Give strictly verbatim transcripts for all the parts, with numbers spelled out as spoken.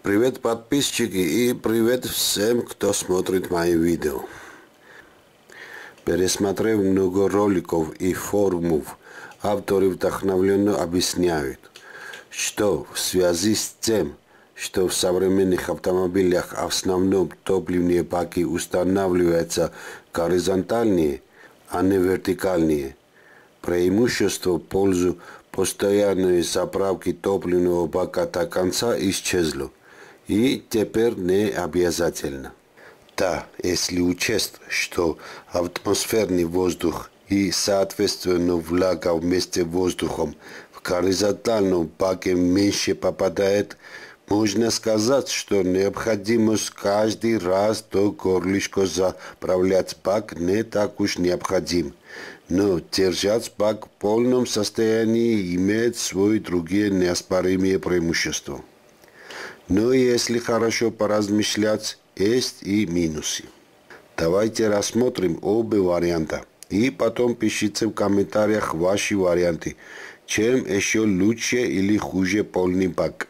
Привет, подписчики, и привет всем, кто смотрит мои видео. Пересмотрев много роликов и форумов, авторы вдохновленно объясняют, что в связи с тем, что в современных автомобилях в основном топливные баки устанавливаются горизонтальные, а не вертикальные, преимущество в пользу постоянной заправки топливного бака до конца исчезло. И теперь не обязательно. Да, если учесть, что атмосферный воздух и, соответственно, влага вместе с воздухом в горизонтальном баке меньше попадает, можно сказать, что необходимость каждый раз до горлышка заправлять бак не так уж необходим. Но держать бак в полном состоянии имеет свои другие неоспоримые преимущества. Но если хорошо поразмышлять, есть и минусы. Давайте рассмотрим оба варианта. И потом пишите в комментариях ваши варианты. Чем еще лучше или хуже полный бак.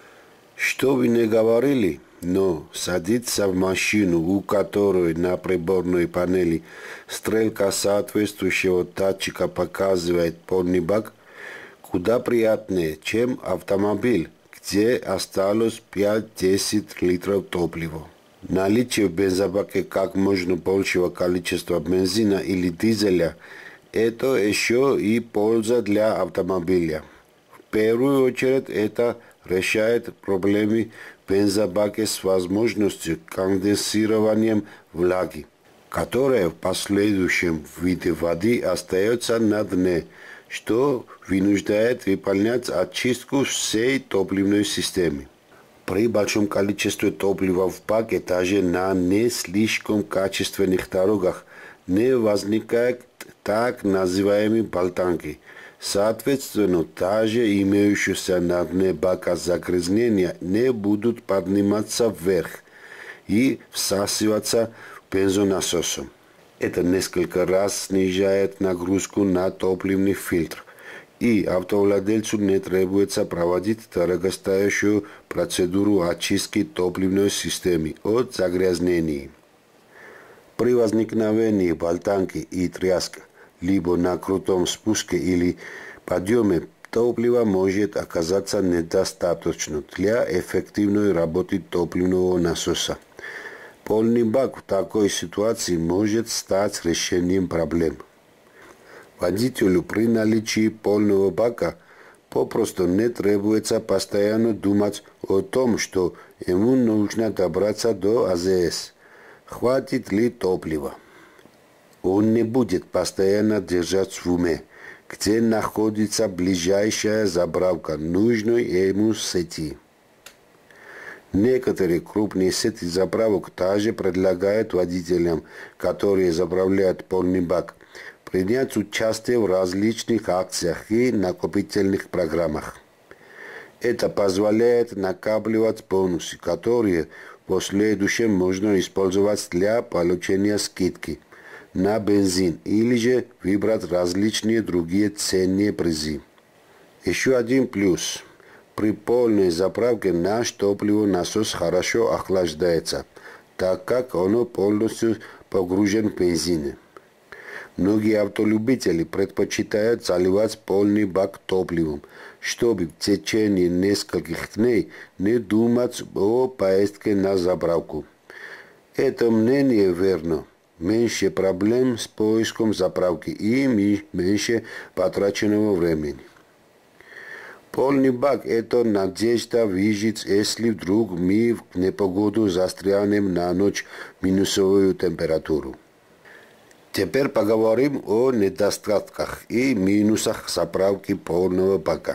Что вы не говорили, но садиться в машину, у которой на приборной панели стрелка соответствующего датчика показывает полный бак, куда приятнее, чем автомобиль, где осталось пять-десять литров топлива. Наличие в бензобаке как можно большего количества бензина или дизеля – это еще и польза для автомобиля. В первую очередь это решает проблемы в бензобаке с возможностью конденсирования влаги, которая в последующем виде воды остается на дне, что вынуждает выполнять очистку всей топливной системы. При большом количестве топлива в баке даже на не слишком качественных дорогах не возникает так называемые болтанки. Соответственно, даже имеющиеся на дне бака загрязнения не будут подниматься вверх и всасываться бензонасосом. Это несколько раз снижает нагрузку на топливный фильтр, и автовладельцу не требуется проводить дорогостоящую процедуру очистки топливной системы от загрязнений. При возникновении болтанки и тряска, либо на крутом спуске или подъеме, топлива может оказаться недостаточно для эффективной работы топливного насоса. Полный бак в такой ситуации может стать решением проблем. Водителю при наличии полного бака попросту не требуется постоянно думать о том, что ему нужно добраться до АЗС. Хватит ли топлива? Он не будет постоянно держать в уме, где находится ближайшая заправка нужной ему сети. Некоторые крупные сети заправок также предлагают водителям, которые заправляют полный бак, принять участие в различных акциях и накопительных программах. Это позволяет накапливать бонусы, которые в последующем можно использовать для получения скидки на бензин или же выбрать различные другие ценные призы. Еще один плюс. При полной заправке наш топливонасос хорошо охлаждается, так как он полностью погружен в бензин. Многие автолюбители предпочитают заливать полный бак топливом, чтобы в течение нескольких дней не думать о поездке на заправку. Это мнение верно. Меньше проблем с поиском заправки и меньше потраченного времени. Полный бак – это надежда выжить, если вдруг мы в непогоду застрянем на ночь в минусовую температуру. Теперь поговорим о недостатках и минусах заправки полного бака.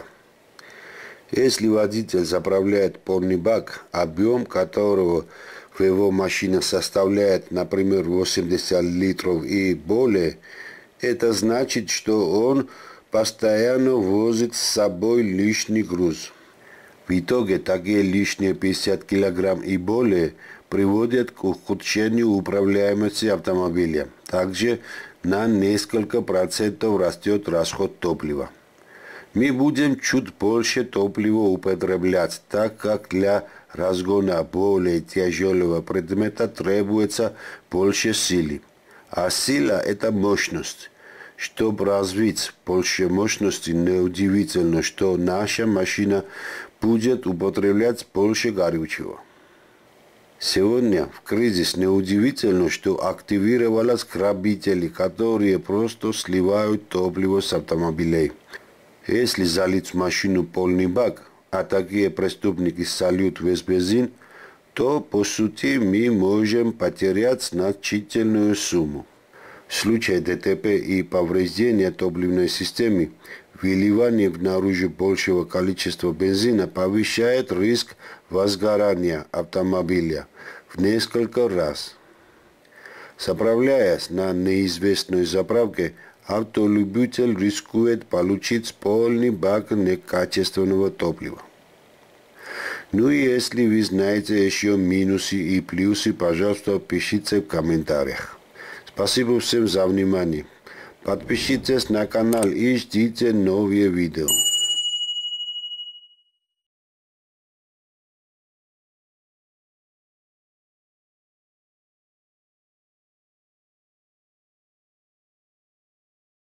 Если водитель заправляет полный бак, объем которого в его машине составляет, например, восемьдесят литров и более, это значит, что он постоянно возит с собой лишний груз. В итоге такие лишние пятьдесят килограмм и более приводят к ухудшению управляемости автомобиля. Также на несколько процентов растет расход топлива. Мы будем чуть больше топлива употреблять, так как для разгона более тяжелого предмета требуется больше силы. А сила – это мощность. Чтобы развить больше мощности, неудивительно, что наша машина будет употреблять больше горючего. Сегодня в кризис неудивительно, что активировались грабители, которые просто сливают топливо с автомобилей. Если залить в машину полный бак, а такие преступники сольют весь бензин, то, по сути, мы можем потерять значительную сумму. В случае ДТП и повреждения топливной системы, выливание наружу большего количества бензина повышает риск возгорания автомобиля в несколько раз. Заправляясь на неизвестной заправке, автолюбитель рискует получить полный бак некачественного топлива. Ну и если вы знаете еще минусы и плюсы, пожалуйста, пишите в комментариях. Спасибо всем за внимание. Подпишитесь на канал и ждите новые видео.